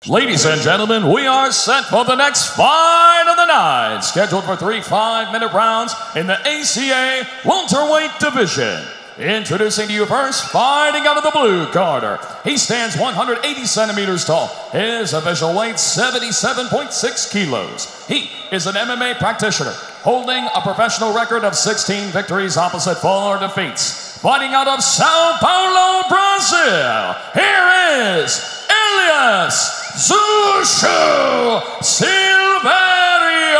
Ladies and gentlemen, we are set for the next fight of the night, scheduled for 3 5-minute rounds in the ACA welterweight division. Introducing to you first, fighting out of the blue corner. He stands 180 centimeters tall. His official weight, 77.6 kilos. He is an MMA practitioner, holding a professional record of 16 victories opposite 4 defeats. Fighting out of Sao Paulo, Brazil, here is Elias Zushu Silverio.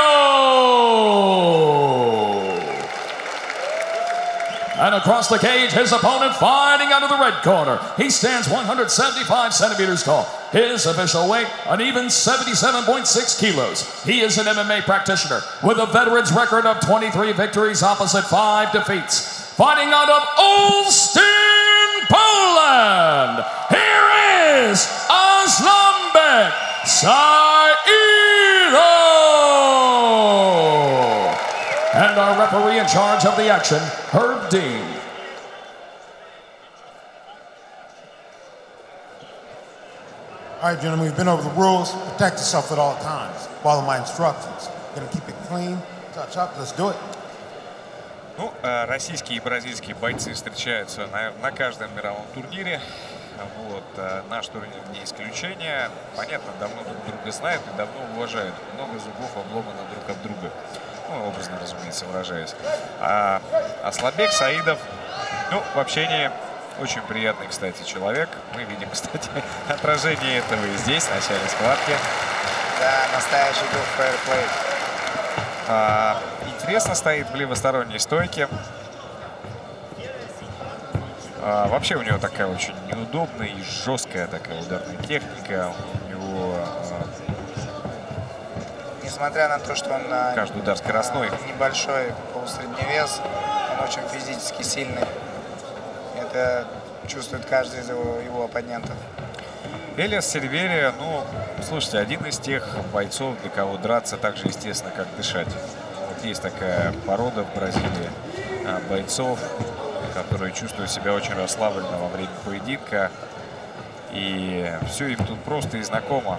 And across the cage, his opponent fighting out of the red corner. He stands 175 centimeters tall. His official weight, an even 77.6 kilos. He is an MMA practitioner with a veteran's record of 23 victories opposite 5 defeats. Fighting out of Olsztyn, Poland, here is Aslambek Saidov. And our referee in charge of the action, Herb Dean. All right, gentlemen, we've been over the rules. Protect yourself at all times. Follow my instructions. Gonna keep it clean. Touch up. Let's do it. Ну, российские и бразильские бойцы встречаются, наверное, на каждом мировом турнире. Вот, наш турнир не исключение. Понятно, давно друг друга знают и давно уважают. Много зубов обломано друг от друга. Ну, образно, разумеется, выражаясь. А Асланбек Саидов, ну, в общении очень приятный, кстати, человек. Мы видим, кстати, отражение этого и здесь, в начале схватки. Да, настоящий дух фэрплей. Интересно стоит в левосторонней стойке. Вообще у него такая очень неудобная и жесткая такая ударная техника. У него, несмотря на то, что он каждый удар скоростной, небольшой полусредний вес, он очень физически сильный. Это чувствует каждый из его оппонентов. Элиас Сильверио, ну, слушайте, один из тех бойцов, для кого драться так же естественно, как дышать. Вот есть такая порода в Бразилии бойцов, которые чувствуют себя очень расслабленно во время поединка. И все им тут просто и знакомо.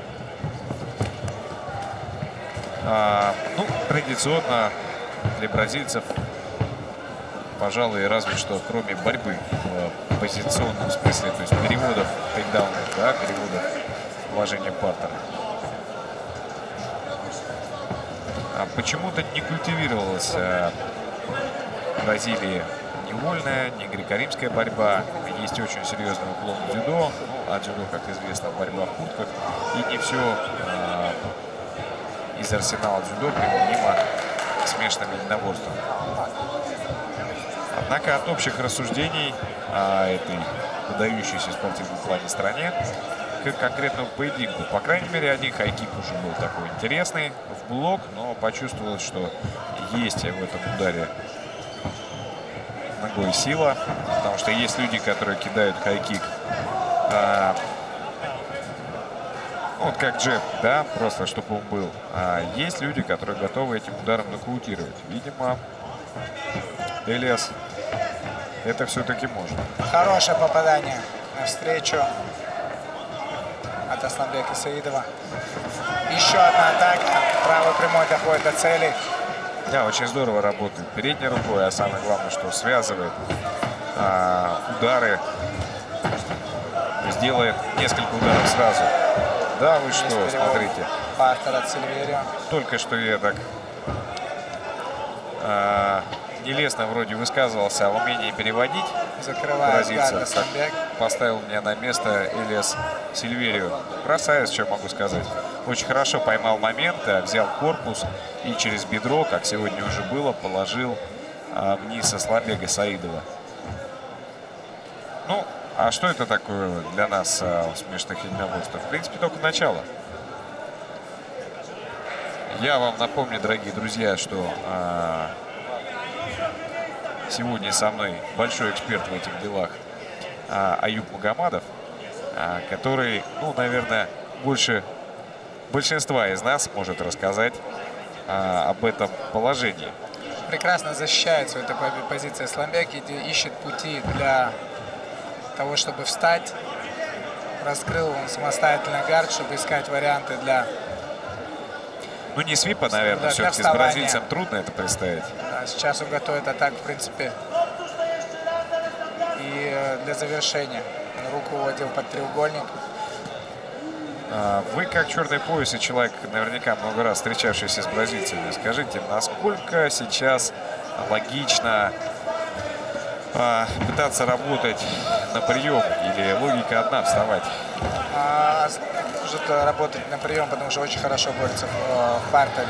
Ну, традиционно для бразильцев, пожалуй, разве что кроме борьбы в позиционном смысле, то есть переводов, тейкдаунов, да, переводов положения партера. Почему-то не культивировалась в Бразилии ни вольная, ни греко-римская борьба. Есть очень серьезный уклон в дзюдо. Ну, а дзюдо, как известно, борьба в куртках. И не все из арсенала дзюдо применимо к смешанным единоборствам. Однако от общих рассуждений о этой выдающейся в спортивном плане стране к конкретному поединку. По крайней мере, один хайкик уже был такой интересный в блок, но почувствовалось, что есть в этом ударе ногой сила, потому что есть люди, которые кидают хайкик, вот как джеб, да, просто чтобы он был. А есть люди, которые готовы этим ударом нокаутировать. Видимо, Элиас это все-таки может. Хорошее попадание навстречу от Асланбека Саидова. Еще одна атака. Правый прямой доходит до цели. Да, очень здорово работает передней рукой, а самое главное, что связывает удары. Сделает несколько ударов сразу. Да, вы что, смотрите. Партер от Сильверио. Только что я так нелестно вроде высказывался о умении переводить. Закрывает Асланбек. Поставил меня на место Элиас Сильверио. Красавец, что могу сказать. Очень хорошо поймал момент, взял корпус и через бедро, как сегодня уже было, положил вниз Асланбека Саидова. Ну, а что это такое для нас смешных единоборств? В принципе, только начало. Я вам напомню, дорогие друзья, что сегодня со мной большой эксперт в этих делах Аюб Магомадов, который, ну, наверное, больше большинства из нас может рассказать об этом положении. Прекрасно защищает свою позицию Асланбек и ищет пути для того, чтобы встать, раскрыл он самостоятельно гард, чтобы искать варианты для... Ну, не свипа, наверное, Да, все-таки с бразильцем трудно это представить. Да, сейчас он готовит атаку, в принципе, и для завершения. Он руку уводил под треугольник. Вы, как черный пояс и человек, наверняка много раз встречавшийся с бразильцами, скажите, насколько сейчас логично пытаться работать на прием, или логика одна — вставать? Может работать на прием, потому что очень хорошо борется в партере.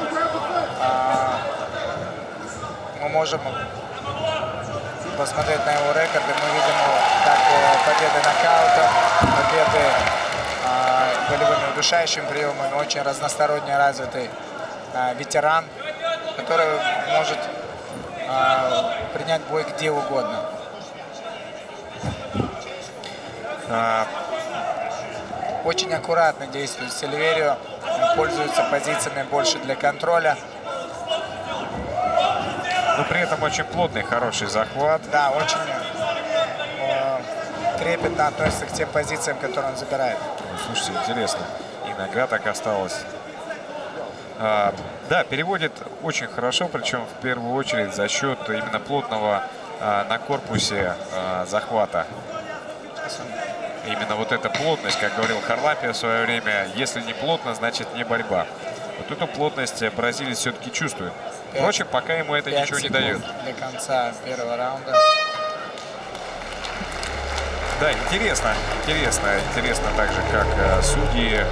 Мы можем посмотреть на его рекорд, и мы видим как победы нокаутом, победы болевыми удушающими приемами, очень разносторонне развитый ветеран, который может принять бой где угодно. Очень аккуратно действует Сильверио, пользуется позициями больше для контроля. Но при этом очень плотный, хороший захват. Да, очень трепетно относится к тем позициям, которые он забирает. Слушайте, интересно. И нога так осталась. Да, переводит очень хорошо, причем в первую очередь за счет именно плотного на корпусе захвата. Именно вот эта плотность, как говорил Харлапия в свое время, если не плотно, значит не борьба. Вот эту плотность бразилец все-таки чувствует. Впрочем, пока ему это ничего не дает. До конца первого раунда. Да, интересно так же, как судьи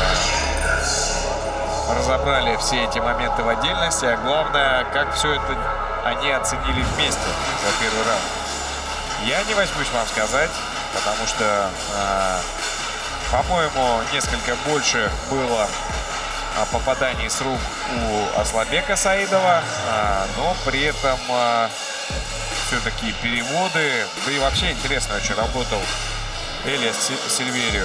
разобрали все эти моменты в отдельности, а главное, как все это они оценили вместе за первый раунд. Я не возьмусь вам сказать, потому что, по-моему, несколько больше было попаданий с рук у Асланбека Саидова, но при этом все-таки переводы, да и вообще интересно очень работал Элиас Сильверио.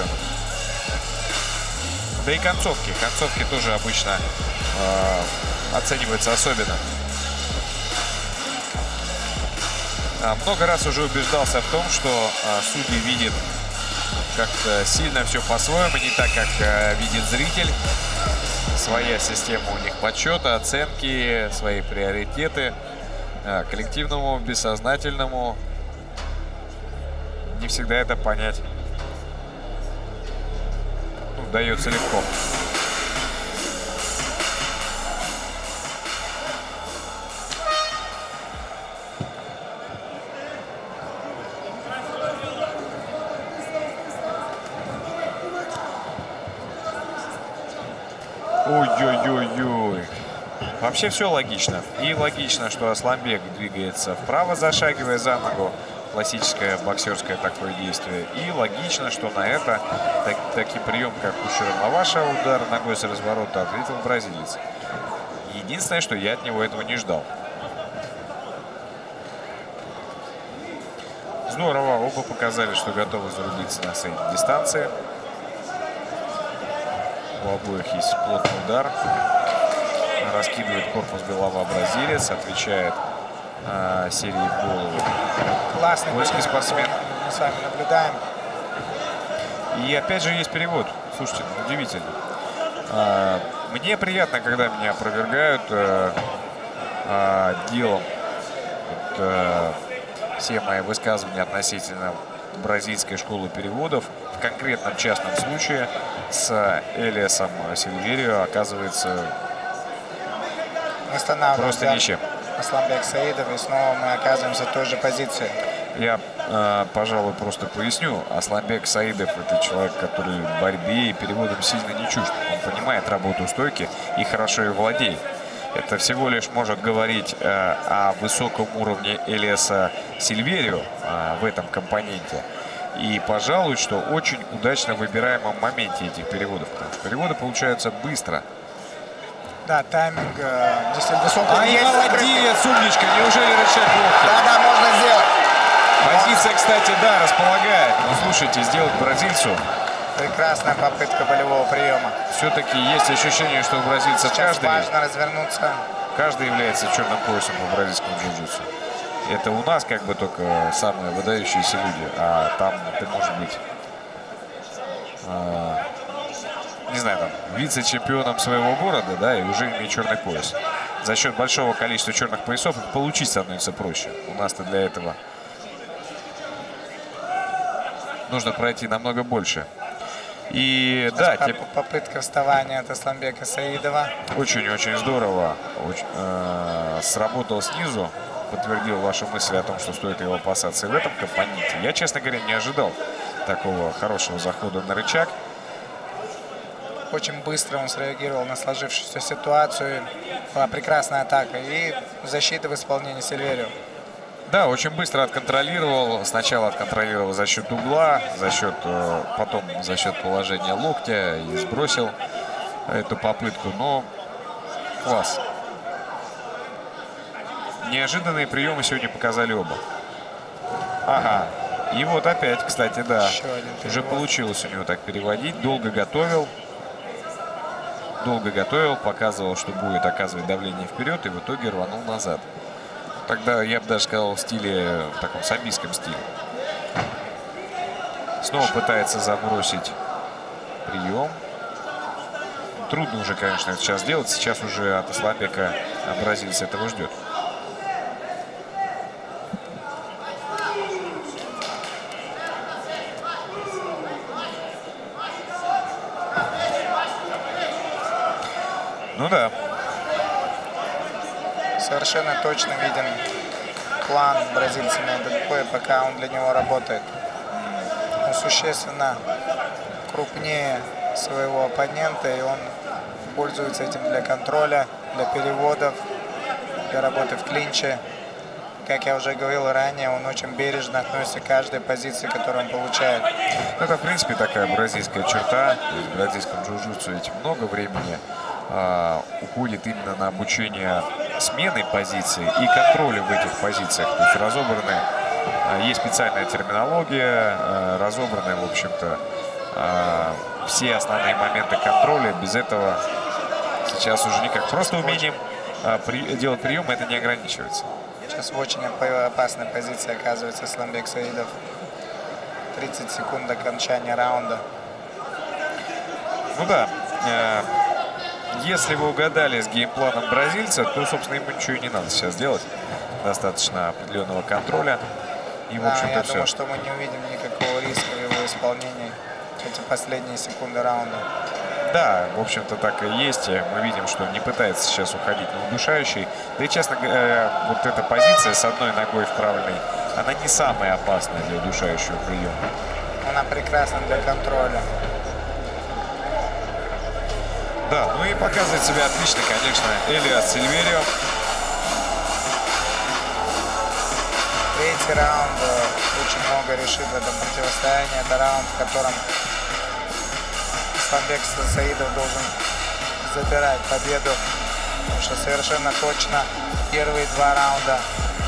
Да и концовки тоже обычно оцениваются особенно. Много раз уже убеждался в том, что судьи видят как-то сильно все по-своему, не так, как видит зритель. Своя система у них подсчета, оценки, свои приоритеты. Коллективному, бессознательному не всегда это понять удается легко. Ой-ой-ой-ой. Вообще все логично. И логично, что Асланбек двигается вправо, зашагивая за ногу. Классическое боксерское такое действие. И логично, что на это такой прием, как у Ширлаваша, удар ногой с разворота, ответил бразилец. Единственное, что я от него этого не ждал. Здорово. Оба показали, что готовы зарубиться на средней дистанции. У обоих есть плотный удар. Раскидывает корпус голова бразилец. Отвечает серии в голову. Классный польский спортсмен. Мы с вами наблюдаем. И опять же есть перевод. Слушайте, удивительно. Мне приятно, когда меня опровергают делом. Все мои высказывания относительно бразильской школы переводов. В конкретном частном случае с Элиасом Сильверио оказывается просто ничем. Асланбек Саидов, и снова мы оказываемся в той же позиции. Я, пожалуй, просто поясню. Асланбек Саидов — это человек, который борьбе и переводом сильно не чужд. Он понимает работу стойки и хорошо ее владеет. Это всего лишь может говорить о высоком уровне Элиаса Сильверио в этом компоненте. И, пожалуй, что очень удачно выбираемом моменте этих переводов. Потому что переводы получаются быстро. Да, тайминг действительно высокий. Молодец, умничка. Неужели рычаг локтя? Да, можно сделать. Позиция, кстати, да, располагает. Но слушайте, сделать бразильцу. Прекрасная попытка болевого приема. Все-таки есть ощущение, что у бразильца важно развернуться. Каждый является черным поясом по бразильскому джиу-джитсу. Это у нас как бы только самые выдающиеся люди, а там ты можешь быть не знаю, там, вице-чемпионом своего города, да, и уже имеет черный пояс. За счет большого количества черных поясов их получить становится проще. У нас-то для этого нужно пройти намного больше. И да, попытка вставания от Асланбека Саидова. Очень-очень здорово. Сработал снизу. Подтвердил вашу мысль о том, что стоит его опасаться и в этом компоненте. Я, честно говоря, не ожидал такого хорошего захода на рычаг. Очень быстро он среагировал на сложившуюся ситуацию. Была прекрасная атака и защита в исполнении Сильверио. Да, очень быстро отконтролировал. Сначала отконтролировал за счет угла, потом за счет положения локтя и сбросил эту попытку. Но класс. Неожиданные приемы сегодня показали оба. Ага. И вот опять, кстати, да, уже получилось у него так переводить. Долго готовил, показывал, что будет оказывать давление вперед, и в итоге рванул назад. Тогда я бы даже сказал в стиле, в таком самбийском стиле. Снова пытается забросить прием. Трудно уже, конечно, это сейчас делать. Сейчас уже от Асланбека бразилец этого ждет. Ну да. Совершенно точно виден план бразильца на этот бой, пока он для него работает. Он существенно крупнее своего оппонента, и он пользуется этим для контроля, для переводов, для работы в клинче. Как я уже говорил ранее, он очень бережно относится к каждой позиции, которую он получает. Это, в принципе, такая бразильская черта. В бразильском джиу-джитсу ведь много времени уходит именно на обучение смены позиций и контроля в этих позициях. То есть разобраны, есть специальная терминология, разобраны, в общем-то, все основные моменты контроля. Без этого сейчас уже никак. Просто умением делать приемы это не ограничивается. Сейчас в очень опасной позиции оказывается Асланбек Саидов. 30 секунд до окончания раунда. Ну да. Если вы угадали с геймпланом бразильца, то, собственно, ему ничего и не надо сейчас делать. Достаточно определенного контроля. И, в общем-то, я все. думаю, что мы не увидим никакого риска в его исполнении эти последние секунды раунда. Да, в общем-то, так и есть. Мы видим, что не пытается сейчас уходить на удушающий. Да и, честно говоря, вот эта позиция с одной ногой в правильной, она не самая опасная для удушающего приема. Она прекрасна для контроля. Да, ну и показывает себя отлично, конечно, Элиас Сильверио. Третий раунд очень много решит в этом противостоянии. Это раунд, в котором Асланбек Саидов должен забирать победу. Потому что совершенно точно первые два раунда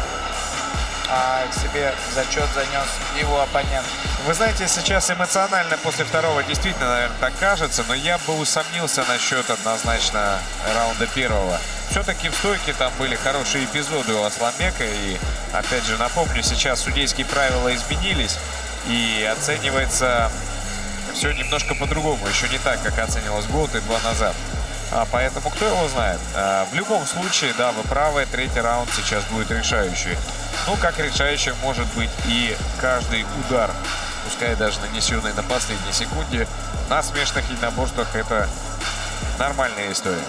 к себе зачет занес его оппонент. Вы знаете, сейчас эмоционально после второго действительно, наверное, так кажется, но я бы усомнился насчет однозначно раунда первого. Все-таки в стойке там были хорошие эпизоды у Асланбека. И, опять же, напомню, сейчас судейские правила изменились. И оценивается все немножко по-другому. Еще не так, как оценивалось год и два назад. Поэтому кто его знает. В любом случае, да, вы правы, третий раунд сейчас будет решающий. Ну, как решающий может быть и каждый удар, пускай даже нанесенный на последней секунде, на смешанных единоборствах это нормальная история.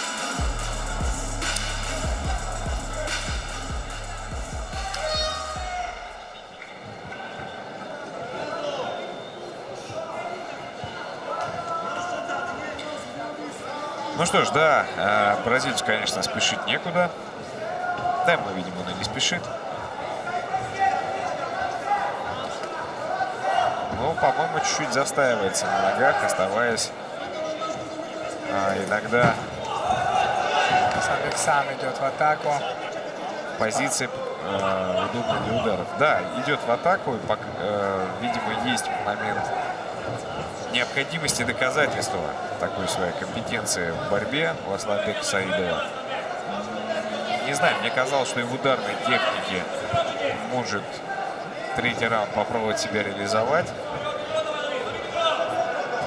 Ну что ж, да, бразильцу, конечно, спешить некуда. Да, мы видим, он и не спешит. Но, по-моему, чуть-чуть застаивается на ногах, оставаясь иногда... Асланбек сам идет в атаку. Позиции удобны для ударов. Да, идет в атаку. Видимо, есть момент необходимости доказательства такой своей компетенции в борьбе у Асланбека Саидова. Не знаю, мне казалось, что и в ударной технике может третий раунд попробовать себя реализовать.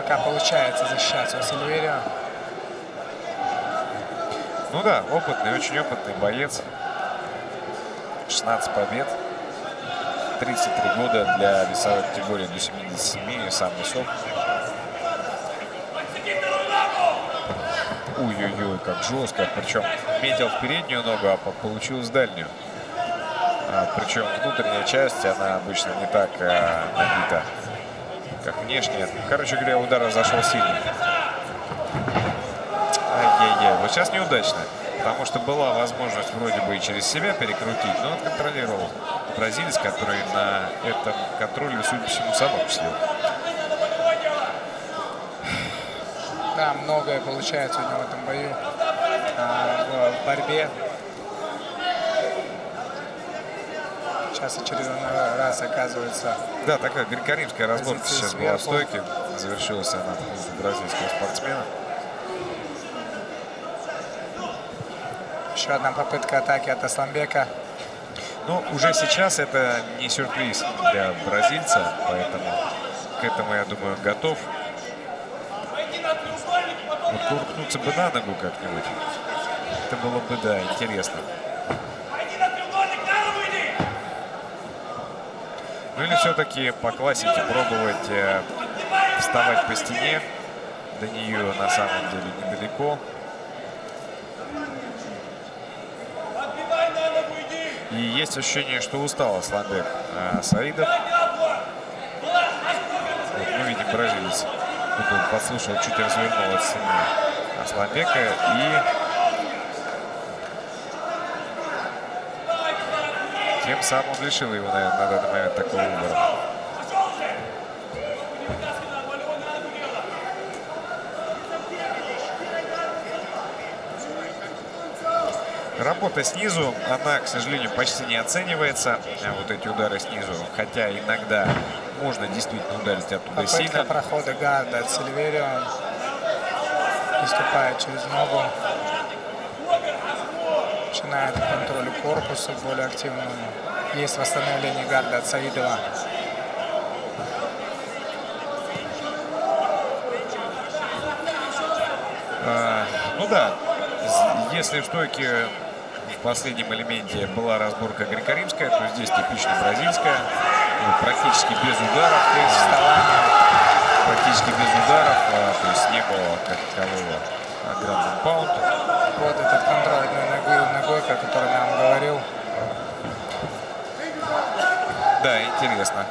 Пока получается защищаться у Сильверио. Ну да, опытный, очень опытный боец. 16 побед. 33 года для весовой категории до 77, сам весов. Ой-ой-ой, как жестко. Причем метил в переднюю ногу, а получил с дальнюю. Причем внутренняя часть, она обычно не так набита, как внешняя. Короче говоря, удар разошел сильный. Ай-яй-яй. Вот сейчас неудачно. Потому что была возможность вроде бы и через себя перекрутить, но он контролировал бразилец, который на этом контроле, судя по всему, собаку слил. Да, многое получается у него в этом бою, в борьбе. Сейчас очередной раз оказывается. Да, такая греко-римская разборка сейчас была в стойке. Завершилась она у бразильского спортсмена. Еще одна попытка атаки от Асланбека. Но уже сейчас это не сюрприз для бразильца, поэтому к этому, я думаю, готов. Вот куркнуться бы на ногу как-нибудь. Это было бы, да, интересно. Ну или все-таки по классике пробовать вставать по стене. До нее на самом деле недалеко. И есть ощущение, что устал Асланбек Саидов. Вот мы видим бразилец. Тут он подслушал, чуть развернул от стены Асланбека и тем самым лишил его, наверное, на данный момент такого выбора. Работа снизу, она, к сожалению, почти не оценивается. Вот эти удары снизу. Хотя иногда можно действительно ударить оттуда сильно. Попытка прохода гарда от Сильверио. Приступает через ногу. Начинает контроль корпуса более активному. Есть восстановление гарда от Саидова. Ну да, если в стойке в последнем элементе была разборка греко-римская, то здесь типично бразильская. Практически без ударов. Практически без ударов. То есть не было как такового гранд паунд. Вот этот контроль одной ногой, о котором я вам говорил. Да, интересно.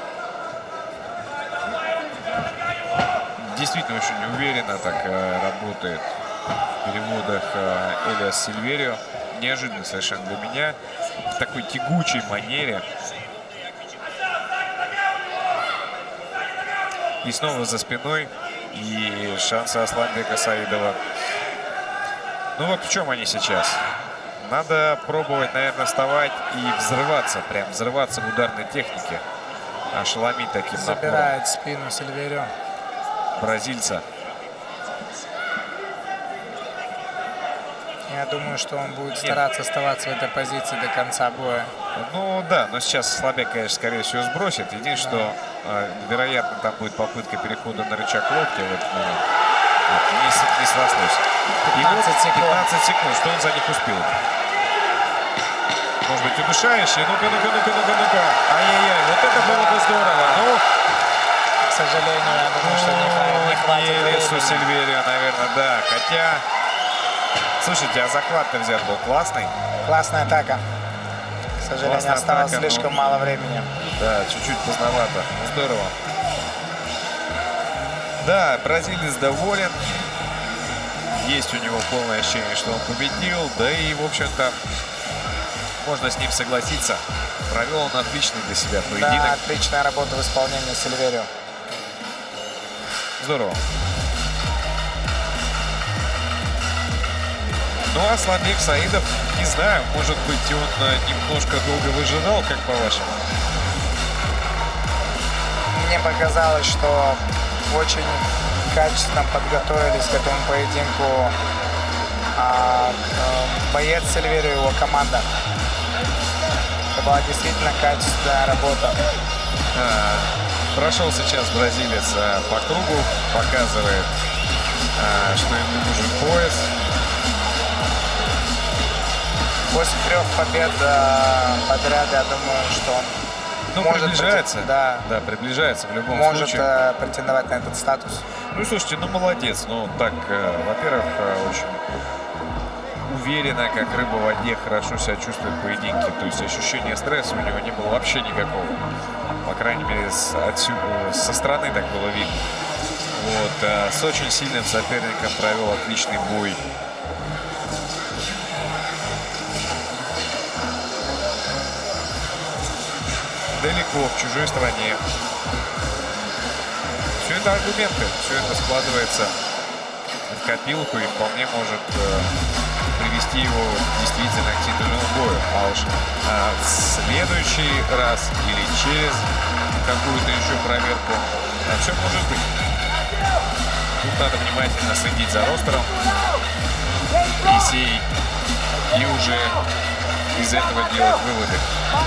Действительно очень уверенно так работает в переводах Элиас Сильверио. Неожиданно совершенно для меня. В такой тягучей манере. И снова за спиной. И шансы Асланбека Саидова. Ну вот в чем они сейчас. Надо пробовать, наверное, вставать и взрываться. Прям взрываться в ударной технике. Ошеломить таким напором. Забирает спину Сильверио. Бразильца. Я думаю, что он будет стараться оставаться в этой позиции до конца боя. Ну да, но сейчас Асланбек, конечно, скорее всего, сбросит. Единственное, что, вероятно, там будет попытка перехода на рычаг локтя в этот момент. Не срослось. 15 секунд. 15 секунд. Что он за них успел? Может быть, удушающий? Ну-ка. Ай-яй-яй, вот это было бы здорово. Ну, к сожалению, я думаю, что не хватит времени. Сильверио, наверное, да. Хотя, слушайте, а захват-то взят был классный. Классная атака. К сожалению, Классная осталось атака, слишком но... мало времени. Да, чуть-чуть поздновато. Ну, здорово. Да, бразилец доволен. Есть у него полное ощущение, что он победил. Да и, в общем-то, можно с ним согласиться. Провел он отличный для себя поединок. Да, отличная работа в исполнении Сильверио. Здорово. Ну, а Асланбек Саидов, не знаю, может быть, он немножко долго выжидал, как по-вашему? Мне показалось, что очень качественно подготовились к этому поединку боец Сильверио и его команда. Это была действительно качественная работа. Прошел сейчас бразилец по кругу, показывает, что ему нужен пояс. После 3 побед подряд, я думаю, что он может приближается. Да, приближается в любом случае. Может претендовать на этот статус. Ну, слушайте, ну молодец. Ну, так, во-первых, очень уверенно, как рыба в воде, хорошо себя чувствует в поединке. То есть ощущения стресса у него не было вообще никакого. По крайней мере, со стороны так было видно. Вот, с очень сильным соперником провел отличный бой. Далеко, в чужой стране. Все это аргументы, все это складывается в копилку и вполне может привести его действительно к титульному бою. А уж в следующий раз или через какую-то еще проверку все может быть. Тут надо внимательно следить за ростером и уже из этого делать выводы.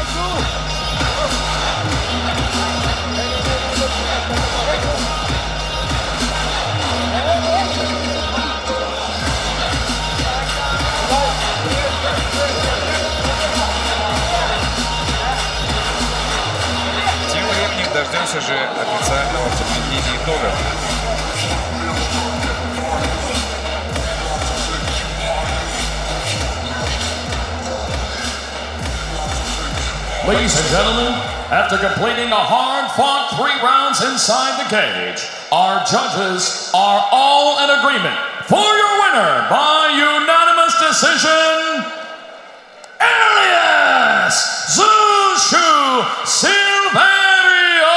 Тем временем дождемся же официального подведения итогов. Ladies and gentlemen, after completing a hard-fought 3 rounds inside the cage, our judges are all in agreement for your winner by unanimous decision, Elias Zushu Silverio!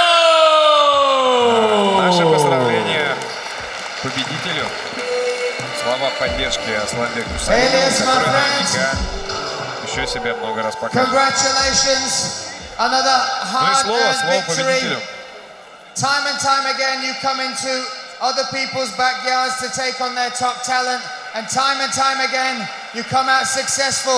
Наше поздравление победителю. Слова поддержки Асланбеку Саидову, который наверняка еще себя много раз покажет. Congratulations, another hard-earned victory. Time and time again you come into other people's backyards to take on their top talent, and time again you come out successful.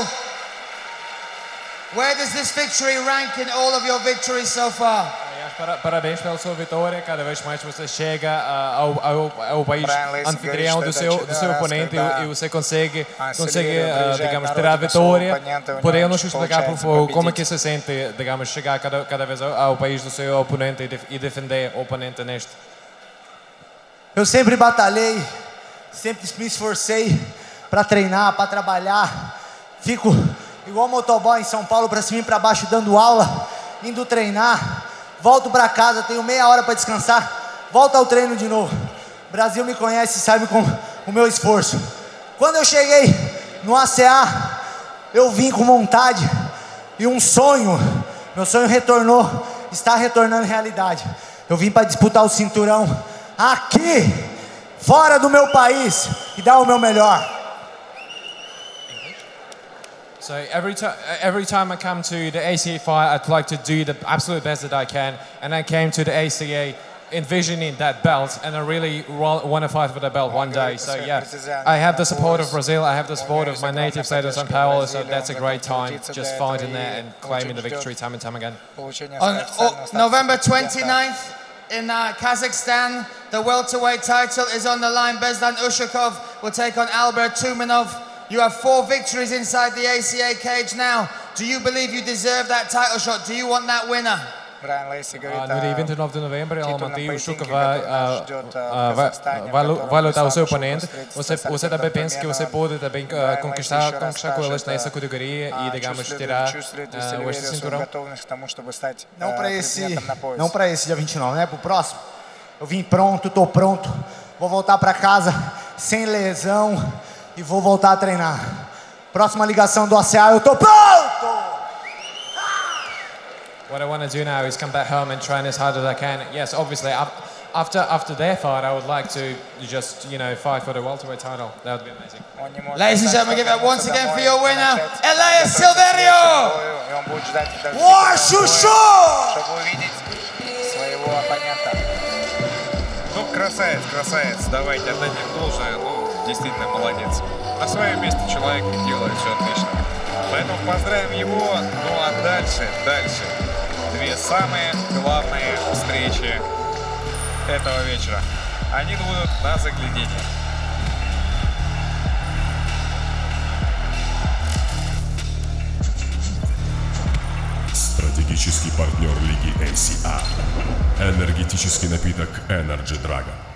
Where does this victory rank in all of your victories so far? Parabéns pela sua vitória. Cada vez mais você chega ao país anfitrião do seu oponente e você consegue, digamos, ter a vitória. Poderia nos explicar, por favor, como é que se sente, digamos, chegar cada vez ao país do seu oponente e defender o oponente neste? Eu sempre batalhei, sempre me esforcei para treinar, para trabalhar. Fico igual motoboy em São Paulo, para cima e para baixo, dando aula, indo treinar. Volto para casa, tenho meia hora para descansar, volto ao treino de novo. O Brasil me conhece e sabe com o meu esforço. Quando eu cheguei no ACA, eu vim com vontade e um sonho. Meu sonho retornou, está retornando realidade. Eu vim para disputar o cinturão aqui, fora do meu país, e dar o meu melhor. So every time I come to the ACA fight, I'd like to do the absolute best that I can. And I came to the ACA envisioning that belt, and I really want to fight for the belt one day. So yeah, I have the support of Brazil, I have the support of my native state of São Paulo, so that's a great time, just fighting there and claiming the victory time and time again. On November 29th in Kazakhstan, the welterweight title is on the line. Bezdan Ushakov will take on Albert Tumenov. You have 4 victories inside the ACA cage now. Do you believe you deserve that title shot? Do you want that winner? No dia 29 de novembro, Almaty Ushakov vai lutar o seu oponente. Você também pensa que você pode também conquistar com eles nessa categoria e, digamos, tirar este cinturão? Não para esse dia 29, né? Para o próximo. Eu vim pronto, estou pronto. Vou voltar para casa sem lesão. E vou voltar a treinar. Próxima ligação do ACA, eu tô pronto! What I want to do now is come back home and train as hard as I can. Yes, obviously, after their fight, I would like to just, you know, fight for the welterweight title. That would be amazing. Ladies and gentlemen, give it once again for your winner, Elias Silverio! War Shushu! Ну, красавец, красавец. Давайте отдадим должное. Ну, действительно молодец. На своем месте человек делает все отлично. Поэтому поздравим его. Ну а дальше. 2 самые главные встречи этого вечера. Они будут на заглядение. Стратегический партнер лиги ACA. Энергетический напиток Energy Dragon.